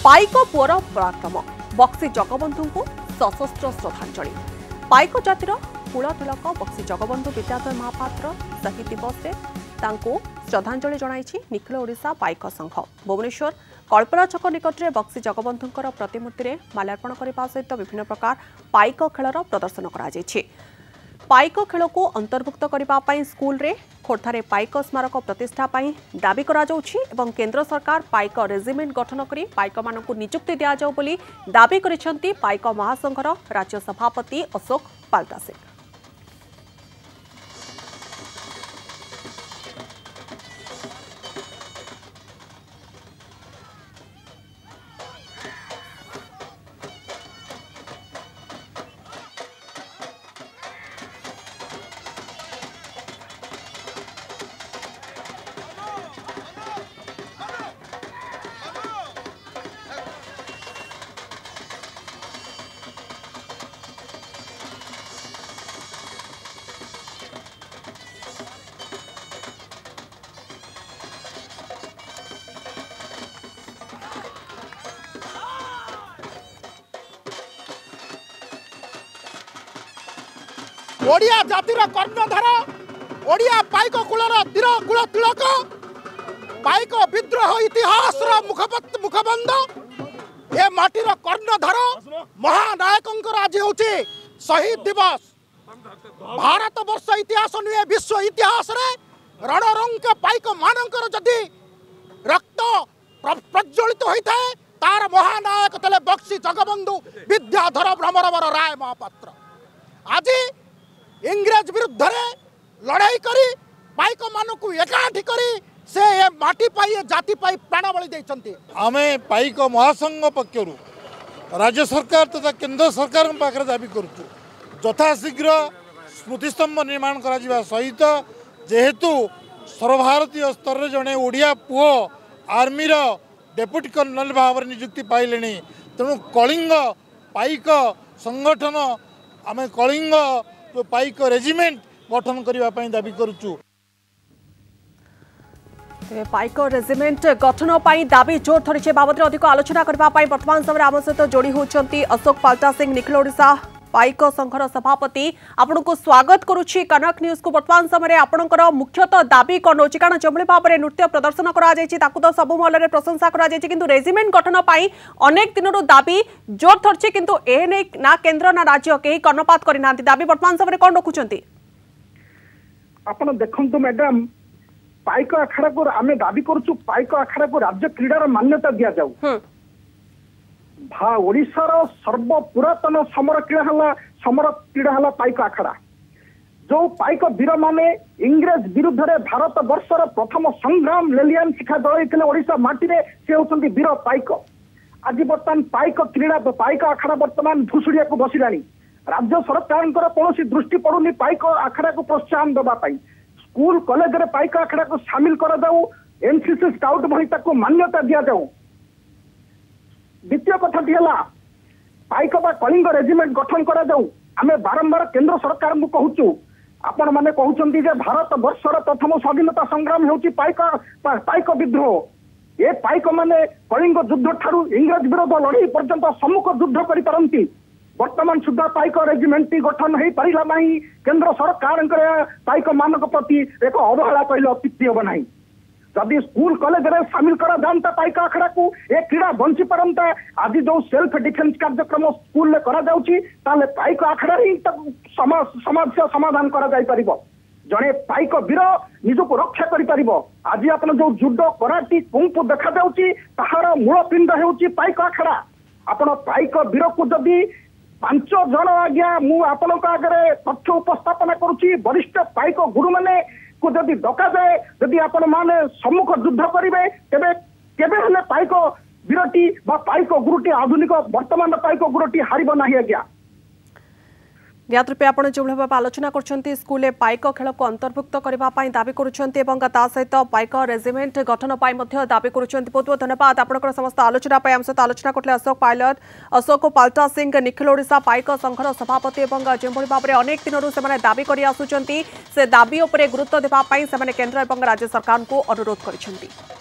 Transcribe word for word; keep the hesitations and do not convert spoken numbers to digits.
पाइक poor पराक्रम बक्सी जगबंधु को सशस्त्र श्रद्धांजलि। पाइक जातिर कूल तिलक बक्सी जगबंधु विद्याधर महापात्र शहीद दिवस में श्रद्धांजलि जणाई निखिल ओडिशा पाइक संघ। भुवनेश्वर कल्पना छक निकट में बक्सी जगबंधुंकर प्रतिमूर्ति में माल्यार्पण करने सहित विभिन्न प्रकार पाइक खेलर प्रदर्शन करा पाइक खेल को अंतर्भुक्त करने स्कूल रे खोर्धारे पाइक स्मारक प्रतिष्ठा दाबी करा जाउछि एवं केंद्र सरकार पाइक रेजिमेंट गठन करी पाइक मानकु नियुक्ति दिया जाउ बोली दाबी करिसेंती पाइक महासंघर राज्य सभापति अशोक पाल्टासे। ओडिया जातिर कर्णधार ओडिया पाइक कूलर तीर कूल तिलक पाइक विद्रोह इतिहास मुखपत मुखबंध ए माटीर कर्णधार महानायक आज हूँ शहीद दिवस। भारत वर्ष इतिहास नुहे विश्व इतिहास रे रणरंग पाइक मानकर जदि रक्त प्रज्वलित होता है तार महानायक तले बक्सी जगबंधु विद्याधर भ्रमरवर राय महापात्र आज इंग्रेज विरुद्ध लड़ाई करी पाइक मानकु एकाठी करी से ए माटी पाई जाति पाई प्राण बलि देइछंती। आमे पाइक महासंघ पक्षरु राज्य सरकार तथा केंद्र सरकार पाखरे दाबी करूछु यथाशीघ्र स्मृतिस्तंभ निर्माण करा जिबा सहित जेहेतु सर्वभारतीय स्तर रे जणे ओडिया पुओ आर्मी रो डेप्यूटी कर्नल भाव नियुक्ति पाइलेनी तेणु कलिंग पाइक संगठन आमे कलिंग पाइक रेजिमेंट गठन करने दाबी करुचु। पाइक रेजिमेंट गठन पर दाबी जोर धरी बाबद अधिक आलोचना करने वर्तमान समय आम सहित जोड़ी होती अशोक पाल्टा सिंह निखिल ओडिशा पाइक संघर सभापति। आपन को स्वागत करुच्ची कनक न्यूज को। वर्तमान समय आपणकर मुख्यतः दाबी कौन होची कारण जो भाव में नृत्य प्रदर्शन करा तो सब महल में प्रशंसा करा किंतु रेजिमेंट गठन पर अनेक दिन दाबी जोर धरछि किंतु ए नै ना केंद्र ना राज्य कहीं कर्णपात करना दाबी वर्तमान समय कौन रखुंट आपन देखंतु मैडम पाइक अखाड़ा को आमे दाबी करूछु पाइक अखाड़ा को राज्य क्रीडार मान्यता दिया जाऊ। भा ओडिशार सर्व पुरातन समर क्रीड़ा हला समर क्रीड़ा हला पाइक अखाड़ा जो पाइक वीर माने इंग्रेज विरुद्ध रे भारत वर्षर प्रथम संग्राम लेलियन शिखा दलैथिले ओडिशा माटी रे से होचंती वीर पाइक। आज बर्तमान पाइक क्रीड़ा पाइक अखाड़ा बर्तमान भुसुड़िया को बसिलानी राज्य सरकार कौन दृष्टि पड़ुनी पाइक अखाड़ा को प्रोत्साहन देवा स्कूल कॉलेज रे पाइक अखाड़ा को सामिल कर जाऊ एनसीसी स्काउट भली ताको मान्यता दिया जाऊ। द्वितीय कथाटी है पाइक बा कलिंग रेजिमेंट गठन करा जाऊ आमे बारंबार केंद्र सरकार को कहूचु आपण माने कहउचंती जे भारत वर्षर प्रथम स्वाधीनता संग्राम हेउची पाइक पाइक विद्रोह ए पाइक माने कलिंग युद्ध ठारू इंग्रेज विरोध लड़ाई पर्यंत सम्मुख युद्ध करि पारंती वर्तमान सुधा पाइक रेजिमेंट गठन हो पारा ना केंद्र सरकार पाइक मानक प्रति एक अवहेला कहले अत्युक्ति हम ना जदि स्कूल कॉलेज रे सामिल करा जाता पाइक अखाड़ा को ए क्रीड़ा बंची पारंता आज जो सेल्फ डिफेन्स कार्यक्रम स्कूल में करा जाउची ताले पाइक अखाड़ा ही समस्या समाधान करा जाई परिबो जड़े पाइक वीर निजको रक्षा करि परिबो। आज आपन जो जुडो कराटी कुंफु देखा जाउची ताहार मूल पिंड हेउची पाइक अखाड़ा आपन पाइक वीर को जदि पांच जन आज्ञा मु आपन आगे तथ्य उपस्थापन करुच्ची वरिष्ठ पाइक गुरु माने को जदि डका जाए जदि आपण माने सम्मुख युद्ध करेंगे तेरे केबे हेले पाइक वीरटी बा पाइक गुरुटी आधुनिक वर्तमान पाइक गुरुटी हारिब नाही आज्ञा। निहत रूपे आप जो भाव आलोचना कर स्कूल पाइक खेल को अंतर्भुक्त करने दाबी कर सहित पाइक रेजिमेंट गठन पर दाबी कर बहुत बहुत धन्यवाद आपंकर समस्त आलोचना आम सहित आलोचना करते अशोक पायलट अशोक पाल्टा सिंह निखिल ओडिशा पाइक संघर सभापति जो भाव में अनेक दिन से दाबी कर आसुंच से दाबी उपर गुरुत्व देवाई केंद्र और राज्य सरकार को अनुरोध कर।